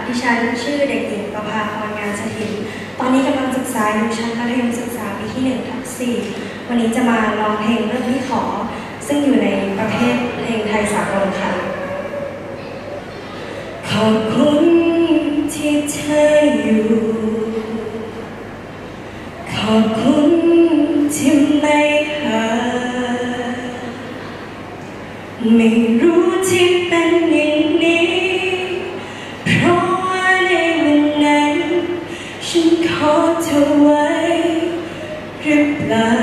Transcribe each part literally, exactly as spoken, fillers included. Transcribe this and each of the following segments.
ดิฉันชื่อเด็กหญิงประภาพรงานสถิตตอนนี้กำลังศึกษาอยู่ชั้นมัธยมศึกษาปีที่หนึ่งทับสี่วันนี้จะมาร้องเพลงเรื่องที่ขอซึ่งอยู่ในประเภทเพลงไทยสากลค่ะขอบคุณที่เธออยู่ขอบคุณที่ไม่หายไม่รู้ที่เป็นอย่างนี้เพราะว่าในวันนั้นฉันขอเธอไว้หรือเปล่า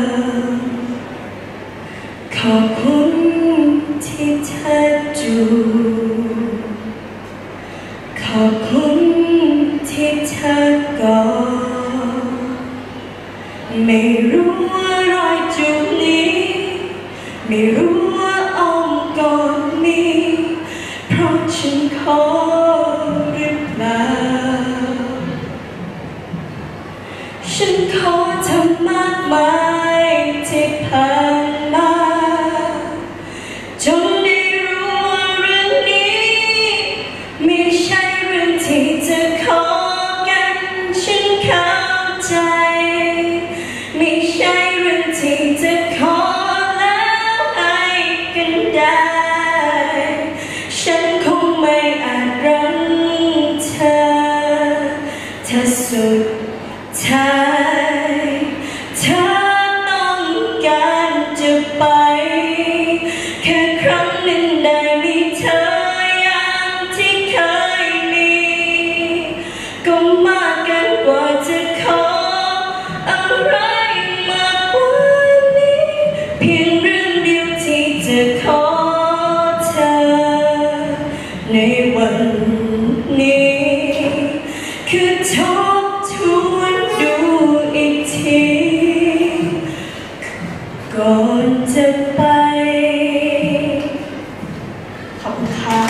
ขอบคุณที่เธอจูบขอบคุณที่เธอกอดไม่รู้ว่ารอยจูบนี้ไม่รู้ว่าอ้อมกอดนี้เพราะฉันขอหรือเปล่าฉันขอเธอมากมายที่ผ่านมาจนได้รู้ว่าเรื่องนี้ไม่ใช่เรื่องที่จะขอกันฉันเข้าใจไม่ใช่เรื่องที่จะขอแล้วให้กันได้ฉันคงไม่อาจรั้งเธอเธอสุดท้ายเธอต้องการจะไปแค่ครั้งหนึ่งได้มีเธออย่างที่เคยมีก็มากเกินกว่าจะขออะไรมากกว่านี้เพียงเรื่องเดียวที่จะขอเธอในวันนี้คือทบทวนดูอีกทีก่อนจะไปขอบคุณค่ะ